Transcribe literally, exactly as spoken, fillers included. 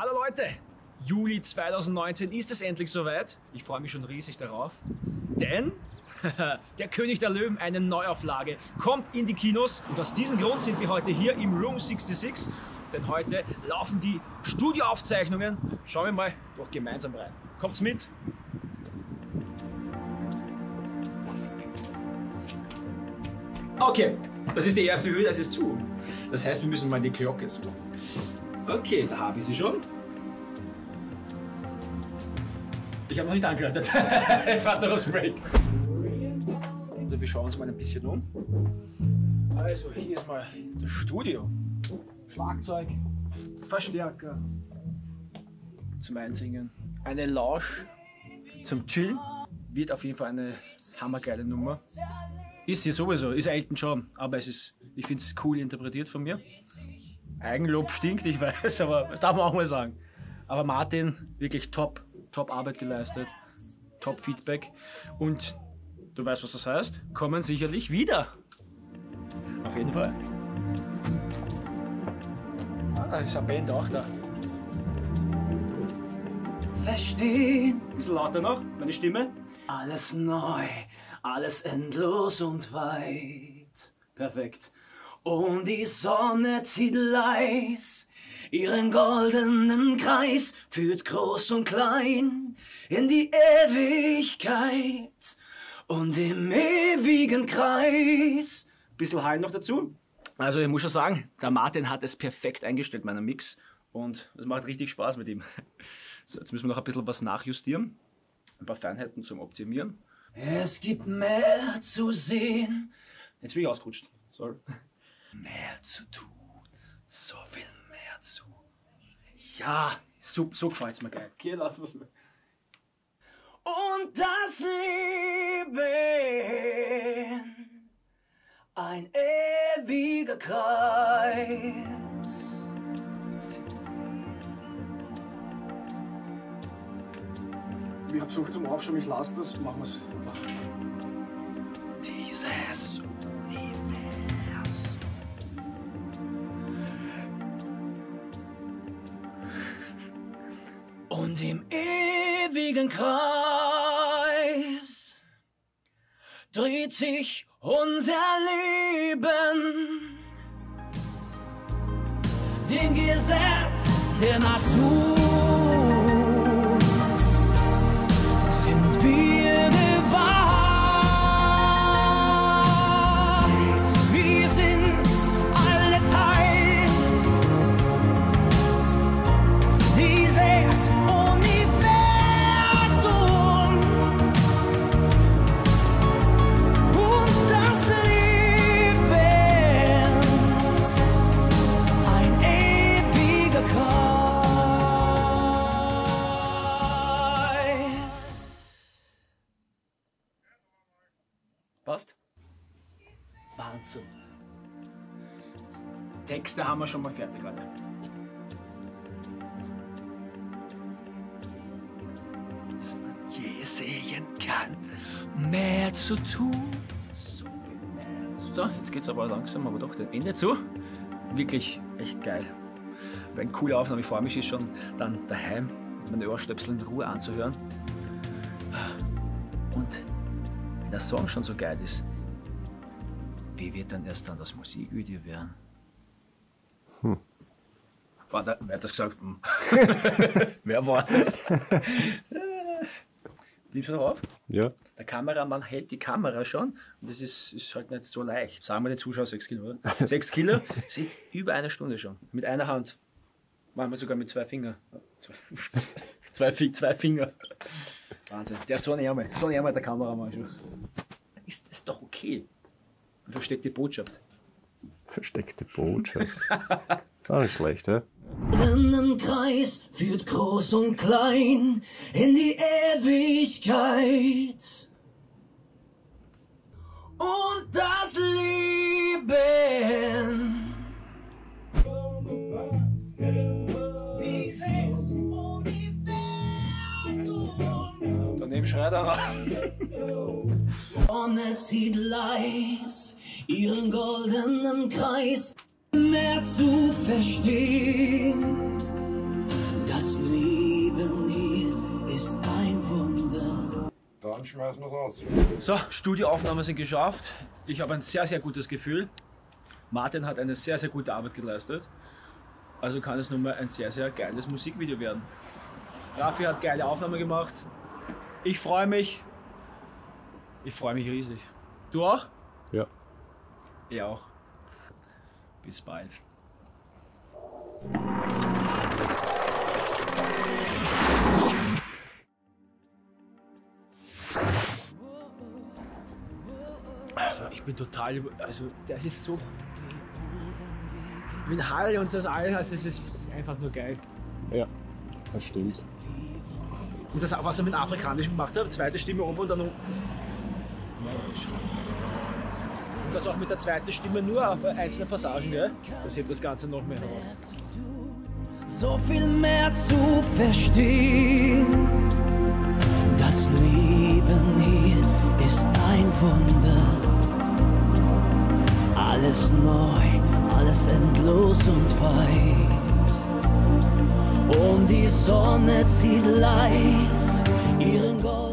Hallo Leute! Juli zweitausendneunzehn ist es endlich soweit. Ich freue mich schon riesig darauf. Denn der König der Löwen, eine Neuauflage, kommt in die Kinos. Und aus diesem Grund sind wir heute hier im Room sechsundsechzig. Denn heute laufen die Studioaufzeichnungen. Schauen wir mal doch gemeinsam rein. Kommt's mit! Okay, das ist die erste Höhe, das ist zu. Das heißt, wir müssen mal die Glocke suchen. Okay, da habe ich sie schon. Ich habe noch nicht angeleitet. Ich warte noch aufs Break. Also wir schauen uns mal ein bisschen um. Also hier ist mal das Studio. Schlagzeug, Verstärker zum Einsingen. Eine Lounge zum Chillen. Wird auf jeden Fall eine hammergeile Nummer. Ist sie sowieso, ist Elton John, aber es ist, ich finde es cool interpretiert von mir. Eigenlob stinkt, ich weiß, aber das darf man auch mal sagen. Aber Martin, wirklich top, top Arbeit geleistet, top Feedback und du weißt, was das heißt, kommen sicherlich wieder. Auf jeden Fall. Ah, da ist eine Band auch da. Verstehen. Ein bisschen lauter noch, meine Stimme. Alles neu, alles endlos und weit. Perfekt. Und die Sonne zieht leis ihren goldenen Kreis, führt groß und klein in die Ewigkeit und im ewigen Kreis. Bisschen Hall noch dazu. Also ich muss schon sagen, der Martin hat es perfekt eingestellt, meinen Mix. Und es macht richtig Spaß mit ihm. So, jetzt müssen wir noch ein bisschen was nachjustieren. Ein paar Feinheiten zum Optimieren. Es gibt mehr zu sehen. Jetzt bin ich ausgerutscht. Sorry. Mehr zu tun. So viel mehr zu. Ja, so, so gefällt es mir geil. Okay, lass was mir. Und das Leben, ein ewiger Kreis. Ich habe so viel zum Aufschauen, ich lasse das, machen wir es einfach. Dieses Universum. Und im ewigen Kreis dreht sich unser Leben, dem Gesetz der Natur. Sind wir gewahrt, wir sind alle Teil dieses Universums und das Leben, ein ewiger Kreis. Passt? Wahnsinn. Die Texte haben wir schon mal fertig, gerade. Dass man je sehen kann, mehr zu tun. So, jetzt geht's aber langsam, aber doch dem Ende zu. Wirklich echt geil. Eine coole Aufnahme, ich freue mich schon dann daheim meine Ohrstöpsel in Ruhe anzuhören. Und wenn der Song schon so geil ist, wie wird dann erst dann das Musikvideo werden? Hm. War da, wer hat das gesagt? Hm. Wer war das? Nimmst du noch auf? Ja. Der Kameramann hält die Kamera schon und das ist, ist halt nicht so leicht. Sagen wir den Zuschauer sechs Kilo, oder? sechs Kilo, sieht über eine Stunde schon. Mit einer Hand. Machen wir sogar mit zwei Fingern. Zwei, zwei, zwei Finger. Wahnsinn. Der hat so einen Ärmel. So einen Ärmel der Kameramann schon. Ist das doch okay? Versteckte Botschaft. Versteckte Botschaft. Gar nicht schlecht, hä? Ein Kreis führt groß und klein in die Ewigkeit. Und das Leben, dieses Universum. Daneben schreit er. Sonne zieht leis ihren goldenen Kreis. Mehr zu verstehen, das schmeißen wir es raus. So, Studioaufnahmen sind geschafft. Ich habe ein sehr, sehr gutes Gefühl. Martin hat eine sehr, sehr gute Arbeit geleistet. Also kann es nun mal ein sehr, sehr geiles Musikvideo werden. Raffi hat geile Aufnahmen gemacht. Ich freue mich. Ich freue mich riesig. Du auch? Ja. Ich auch. Bis bald. Also ich bin total, also das ist so, mit Hall und das alles, also es ist einfach nur geil. Ja, das stimmt. Und das, was er mit Afrikanisch gemacht hat, zweite Stimme oben und dann und das auch mit der zweiten Stimme nur auf einzelne Passagen, gell? Das hebt das Ganze noch mehr heraus. So viel mehr zu verstehen. Das Leben hier ist ein Wunder. Alles neu, alles endlos und weit. Und die Sonne zieht leis ihren Gold.